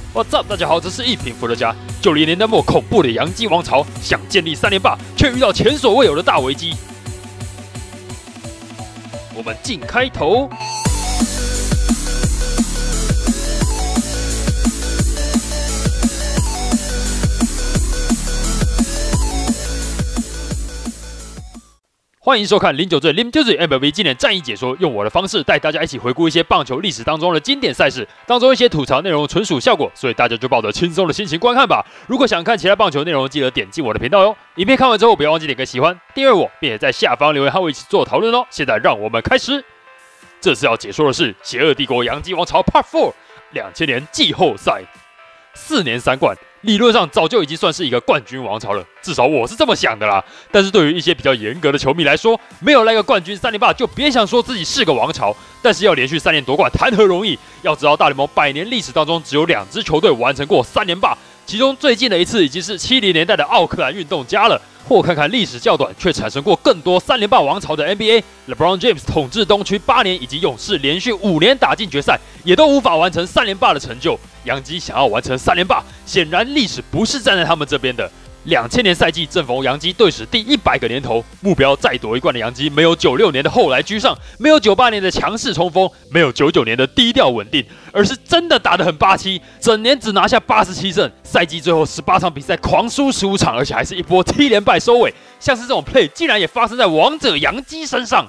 What's up， 大家好，这是一瓶伏特加。90年代末恐怖的洋基王朝想建立3连霸，却遇到前所未有的大危机。我们进开头。欢迎收看09最 Lim 就是 MLB 今年战役解说，用我的方式带大家一起回顾一些棒球历史当中的经典赛事，当中一些吐槽内容纯属效果，所以大家就抱着轻松的心情观看吧。如果想看其他棒球内容，记得点进我的频道哟。影片看完之后，不要忘记点个喜欢、订阅我，并且在下方留言和我一起做讨论哦。现在让我们开始。这次要解说的是《邪恶帝国洋基王朝 Part 4》2000年季后赛，4年3冠。理论上早就已经算是一个冠军王朝了，至少我是这么想的啦。但是对于一些比较严格的球迷来说，没有来个冠军3连霸，就别想说自己是个王朝。但是要连续3年夺冠，谈何容易？要知道大联盟100年历史当中，只有2支球队完成过3连霸，其中最近的一次已经是70年代的奥克兰运动家了。或看看历史较短却产生过更多3连霸王朝的 NBA，LeBron James 统治东区8年，以及勇士连续5年打进决赛，也都无法完成3连霸的成就。洋基想要完成3连霸，显然历史不是站在他们这边的。2000年赛季正逢洋基队史第100个年头，目标再夺一冠的洋基没有96年的后来居上，没有98年的强势冲锋，没有99年的低调稳定，而是真的打得很霸气，整年只拿下87胜，赛季最后18场比赛狂输15场，而且还是一波7连败收尾。像是这种 play 竟然也发生在王者洋基身上。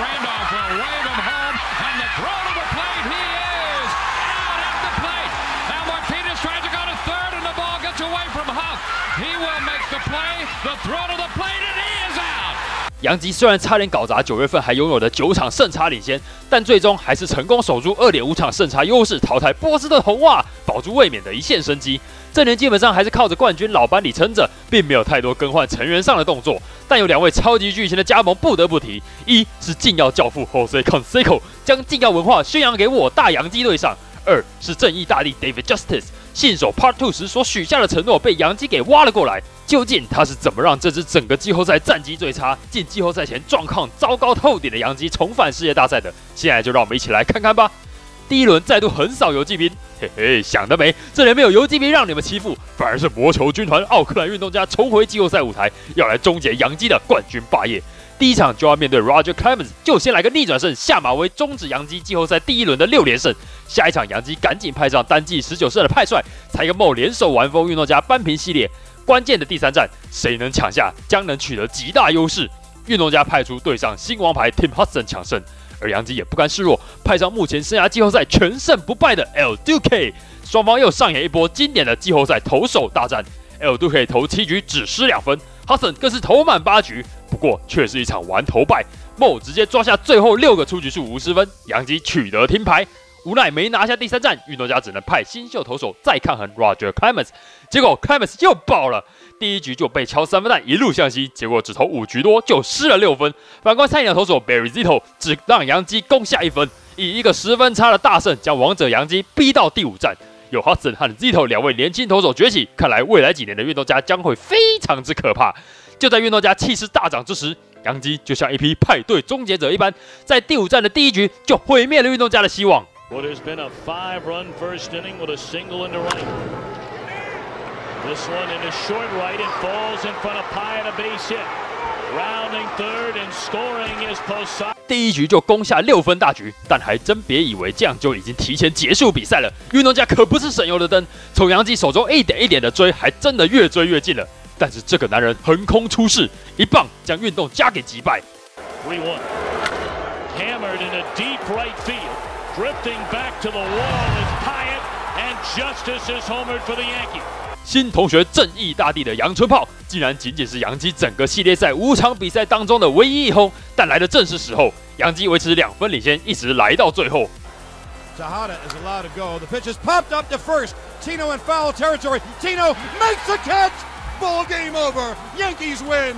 洋基虽然差点搞砸9月份还拥有的9场胜差领先，但最终还是成功守住2.5场胜差优势，淘汰波士顿红袜，保住卫冕的一线生机。这年基本上还是靠着冠军老班底撑着，并没有太多更换成员上的动作。但有2位超级巨星的加盟不得不提，一是禁药教父 Jose Canseco 将禁药文化宣扬给我大洋基队上；2是正义大帝 David Justice 信守 Part 2时所许下的承诺被洋基给挖了过来。究竟他是怎么让这支整个季后赛战绩最差、进季后赛前状况糟糕透顶的洋基重返世界大赛的？现在就让我们一起来看看吧。第一轮再度横扫游骑兵，嘿嘿，想得美！这里没有游骑兵让你们欺负，反而是魔球军团奥克兰运动家重回季后赛舞台，要来终结洋基的冠军霸业。第一场就要面对 Roger Clemens， 就先来个逆转胜，下马威终止洋基季后赛第1轮的6连胜。下一场洋基赶紧派上单季19胜的派帅，才跟梦联手完封运动家扳平系列。关键的第3战，谁能抢下，将能取得极大优势。运动家派出对上新王牌 Tim Hudson 抢胜，而洋基也不甘示弱，派上目前生涯季后赛全胜不败的 El Duque， 双方又上演一波经典的季后赛投手大战。El Duque 投7局只失2分，Hudson 更是投满8局，不过却是一场完投败。Mo 直接抓下最后6个出局数50分，洋基取得停牌。无奈没拿下第3战，运动家只能派新秀投手再抗衡 Roger Clemens， 结果 Clemens 又爆了，第1局就被敲3分弹一路向西，结果只投5局多就失了6分。反观菜鸟投手 Barry Zito 只让洋基攻下1分，以一个10分差的大胜将王者洋基逼到第5战。有 Hudson 和 Zito 2位年轻投手崛起，看来未来几年的运动家将会非常之可怕。就在运动家气势大涨之时，洋基就像一批派对终结者一般，在第5战的第1局就毁灭了运动家的希望。 What has been a 5-run first inning with a single into right. This one into short right and falls in front of Pyatt, a base hit. Rounding third and scoring is Posada. 第1局就攻下6分大局，但还真别以为这样就已经提前结束比赛了。运动家可不是省油的灯，从洋基手中一点一点的追，还真的越追越近了。但是这个男人横空出世，一棒将运动家给击败。 3-1. Hammered into deep right field.Drifting back to the wall is Pyatt, and Justice is homered for the Yankees. 新同学正义大帝的阳春炮，竟然仅仅是洋基整个系列赛5场比赛当中的唯一一轰，但来的正是时候，洋基维持2分领先，一直来到最后。 Tejada is allowed to go. The pitch is popped up to first. Tino in foul territory. Tino makes the catch.Ball game over. Yankees win.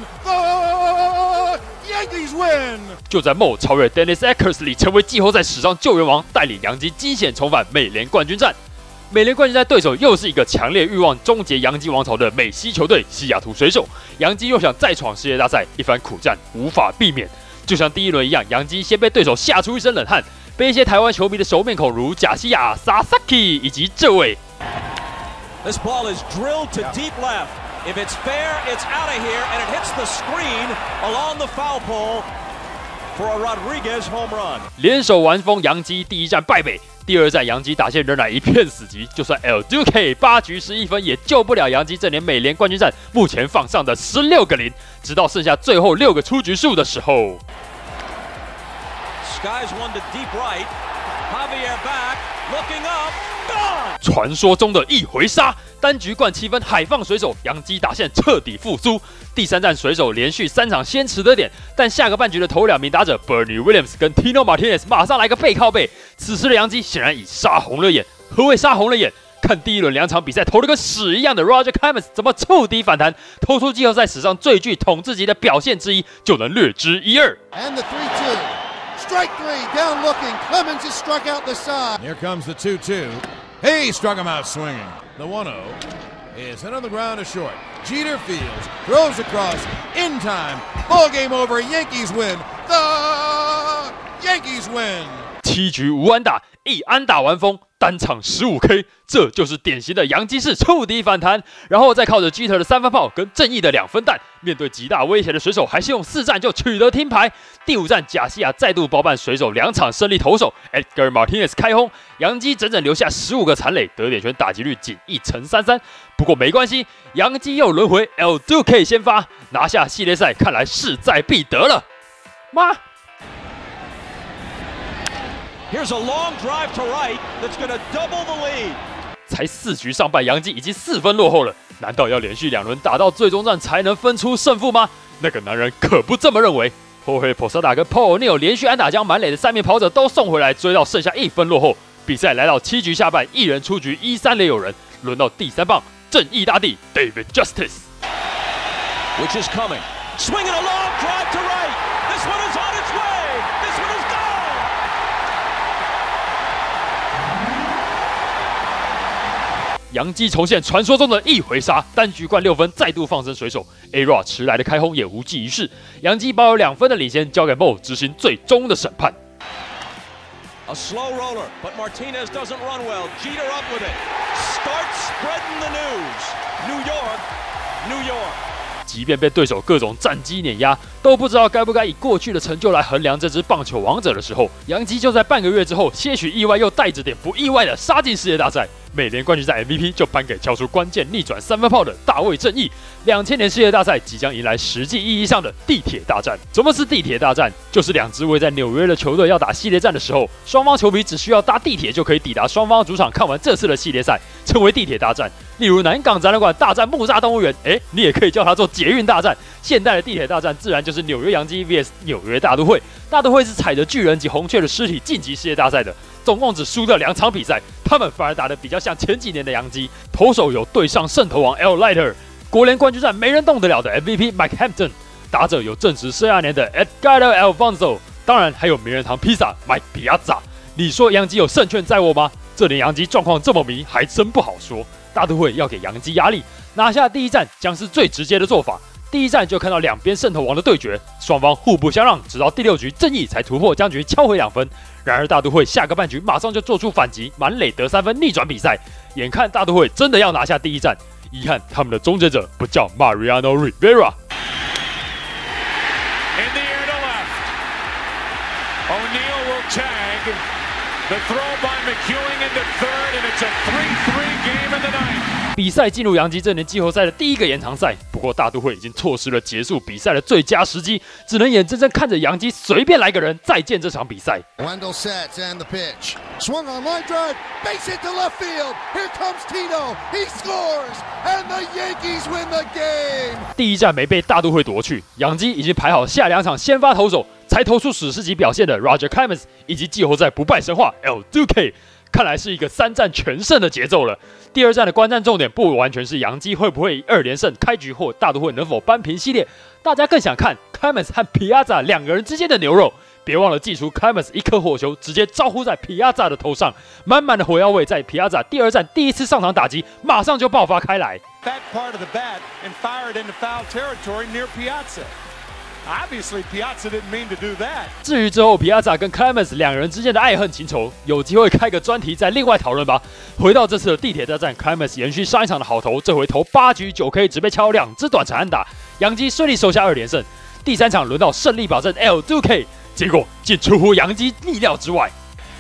Yankees win. 就在 Mo 超越 Dennis Eckersley 成为季后赛史上救援王，带领洋基惊险重返美联冠军战。美联冠军赛对手又是一个强烈欲望终结洋基王朝的美西球队西雅图水手。洋基又想再闯世界大赛，一番苦战无法避免。就像第1轮一样，洋基先被对手吓出一身冷汗，被一些台湾球迷的熟面孔如贾西亚、Sasaki 以及这位。 This ball is drilled to deep left. If it's fair, it's out of here, and it hits the screen along the foul pole for a Rodriguez home run. 联手完封洋基，第一战败北，第二战洋基打线仍然一片死寂，就算 El Duque 8局11分也救不了洋基这年美联冠军战目前放上的16个0，直到剩下最后6个出局数的时候。 Skies one to deep right. Javier back, looking up, gone. 传说中的一回杀，单局灌7分，海放水手，洋基打线彻底复苏。第三战水手连续3场先持得点，但下个半局的头2名打者 Bernie Williams 跟 Tino Martinez 马上来个背靠背，此时的洋基显然已杀红了眼。何谓杀红了眼？看第一轮2场比赛投得跟屎一样的 Roger Clemens 怎么触底反弹，投出季后赛史上最具统治级的表现之一，就能略知一二。 And the 3-2. Strike 3, down looking. Clemens is struck out the side. Here comes the 2-2. He struck him out swinging. The 1-0 is hit on the ground to short. Jeter fields, throws across, in time. Ball game over. Yankees win. The Yankees win. 7局无安打，1安打完封，单场15K， 这就是典型的洋基式触底反弹。然后再靠着 Jeter 的3分炮跟正义的2分弹，面对极大威胁的水手，还是用4战就取得听牌。第5战，贾西亚再度包办水手2场胜利投手 ，Edgar Martinez 开轰，洋基整整留下15个残垒，得点圈打击率仅1成33。不过没关系，洋基又轮回 El Duque 先发，拿下系列赛，看来势在必得了。妈！ Here's a long drive to right that's going to double the lead. 才4局上半，洋基已经4分落后了。难道要连续2轮打到最终战才能分出胜负吗？那个男人可不这么认为。Jorge Posada 跟 Paul O'Neill 连续安打将满垒的3名跑者都送回来，追到剩下1分落后。比赛来到7局下半，一人出局，1-3垒有人。轮到第3棒，正义大帝 David Justice， which is coming, swinging a long drive to right. This one is on its way. This one is gone. 洋基重现传说中的一回杀，单局灌6分，再度放生水手。A-Rod 迟来的开轰也无济于事，洋基保有2分的领先，交给 Mo 执行最终的审判。 A slow roller, but Martinez doesn't run well. Jeter up with it. Starts spreading the news. New York, New York. 即便被对手各种战绩碾压，都不知道该不该以过去的成就来衡量这支棒球王者的时候，洋基就在半个月之后，些许意外又带着点不意外的杀进世界大赛。美联冠军赛 MVP 就颁给敲出关键逆转3分炮的大卫正义。2000年世界大赛即将迎来实际意义上的地铁大战。什么是地铁大战？就是2支位在纽约的球队要打系列战的时候，双方球迷只需要搭地铁就可以抵达双方主场看完这次的系列赛，称为地铁大战。例如南港展览馆大战木栅动物园，你也可以叫它做捷运大战。现代的地铁大战自然就是纽约洋基 vs 纽约大都会。大都会是踩着巨人及红雀的尸体晋级世界大赛的，总共只输掉2场比赛，他们反而打得比较像前几年的洋基。投手有对上圣头王 L. Leiter， 国联冠军战没人动得了的 MVP Mike Hampton， 打者有正值12年的 Edgardo Alfonzo， 当然还有名人堂披萨 Mike Piazza。你说洋基有胜券在握吗？这年洋基状况这么迷，还真不好说。大都会要给洋基压力，拿下第一战将是最直接的做法。第一战就看到2边圣头王的对决，双方互不相让，直到第6局正义才突破僵局，敲回2分。然而大都会下个半局马上就做出反击，满垒得3分，逆转比赛。眼看大都会真的要拿下第一战，遗憾他们的终结者不叫 Mariano Rivera。 In the air to left. O'Neill will tag. The throw by McEwing into third, and it's a 3-3 game in the ninth. 比赛进入洋基这年季后赛的第一个延长赛，不过大都会已经错失了结束比赛的最佳时机，只能眼睁睁看着洋基随便来个人再见这场比赛。 Wendell sets and the pitch. Swung on line drive, base hit to left field. Here comes Tino. He scores, and the Yankees win the game. 第一战没被大都会夺去，洋基已经排好下2场先发投手，才投出史诗级表现的 Roger Clemens 以及季后赛不败神话 El Duque。看来是一个3战全胜的节奏了。第2战的观战重点不完全是洋基会不会以2连胜开局，或大都会能否扳平系列，大家更想看 Clemens 和 Piazza 2个人之间的牛肉。别忘了祭出 Clemens 一颗火球，直接招呼在 Piazza 的头上，满满的火药味在 Piazza 第2战第一次上场打击，马上就爆发开来。 That part of the bat and fired into foul territory near Piazza. Obviously, Piazza didn't mean to do that. 至于之后 Piazza 跟 Clemens 两人之间的爱恨情仇，有机会开个专题再另外讨论吧。回到这次的地铁大战 ，Clemens 延续上一场的好投，这回投8局9K， 只被敲2支短程安打，洋基顺利收下2连胜。第3场轮到胜利保证 El Duque， 结果竟出乎洋基意料之外。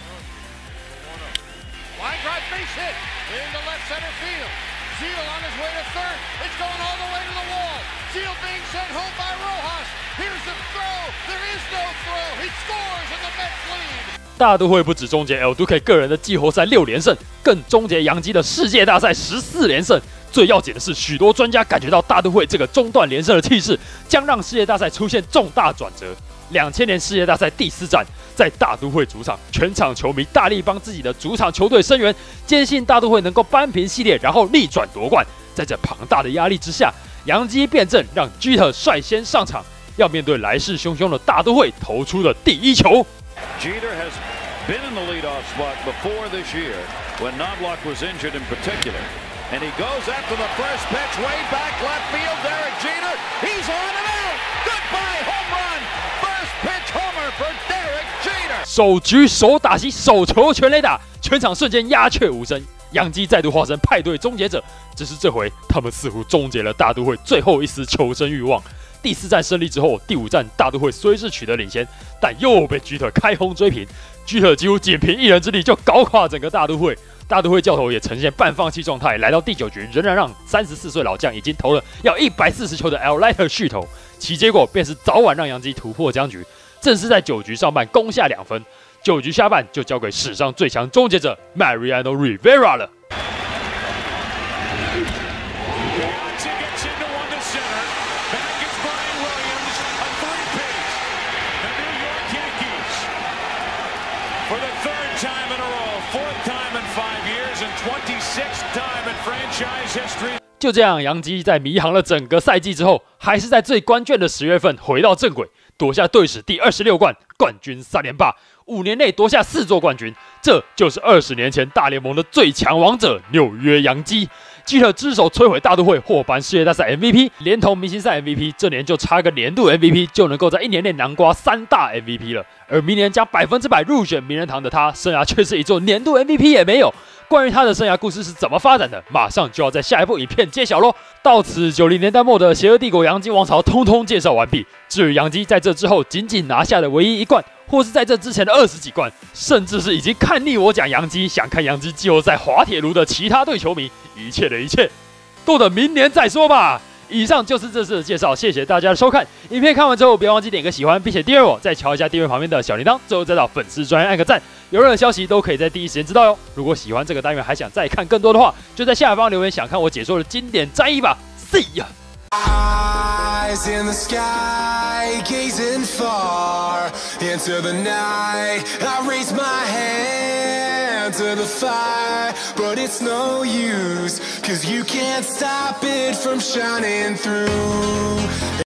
大都会不止终结 El Duque 个人的季后赛6连胜，更终结洋基的世界大赛14连胜。最要紧的是，许多专家感觉到大都会这个中断连胜的气势，将让世界大赛出现重大转折。2000年世界大赛第4战，在大都会主场，全场球迷大力帮自己的主场球队声援，坚信大都会能够扳平系列，然后逆转夺冠。在这庞大的压力之下，洋基变阵，让 Jeter 率先上场，要面对来势汹汹的大都会投出的第1球。 Jeter has been in the leadoff spot before this year when Knobloch was injured in particular. And he goes after the first pitch way back left field. Derek Jeter, he's on and out. Goodbye home run. First pitch homer for Derek Jeter. 首局首打席手球全垒打，全场瞬间鸦雀无声。洋基再度化身派对终结者，只是这回他们似乎终结了大都会最后一丝求生欲望。 第4战胜利之后，第5战大都会虽是取得领先，但又被 Jeter 开轰追平。Jeter 几乎仅凭一人之力就搞垮整个大都会。大都会教头也呈现半放弃状态，来到第9局仍然让34岁老将已经投了要140球的 Al Leiter 续投，其结果便是早晚让洋基突破僵局，正是在9局上半攻下2分，9局下半就交给史上最强终结者 Mariano Rivera 了。 For the 3rd time in a row, 4th time in 5 years, and 26th time in franchise history. 就这样，洋基在迷航了整个赛季之后，还是在最关键的10月份回到正轨，夺下队史第26冠，冠军3连霸，5年内夺下4座冠军，这就是20年前大联盟的最强王者纽约洋基。Jeter 之手摧毁大都会，获颁世界大赛 MVP， 连同明星赛 MVP， 这年就差个年度 MVP， 就能够在1年内囊括3大 MVP 了。而明年将100%入选名人堂的他，生涯却是一座年度 MVP 也没有。关于他的生涯故事是怎么发展的，马上就要在下一部影片揭晓咯。到此，90年代末的邪恶帝国洋基王朝通通介绍完毕。至于洋基在这之后仅仅拿下的唯一1冠，或是在这之前的20几冠，甚至是已经看腻我讲洋基，想看洋基季后赛滑铁卢的其他队球迷，一切的一切，都等明年再说吧。以上就是这次的介绍，谢谢大家的收看。影片看完之后，别忘记点个喜欢，并且订阅我，再瞧一下订阅旁边的小铃铛，最后再到粉丝专页按个赞，有任何消息都可以在第一时间知道哟。如果喜欢这个单元，还想再看更多的话，就在下方留言想看我解说的经典战役吧。See ya。 Eyes in the sky, gazing far into the night. I raise my hand to the fire, but it's no use, 'cause you can't stop it from shining through.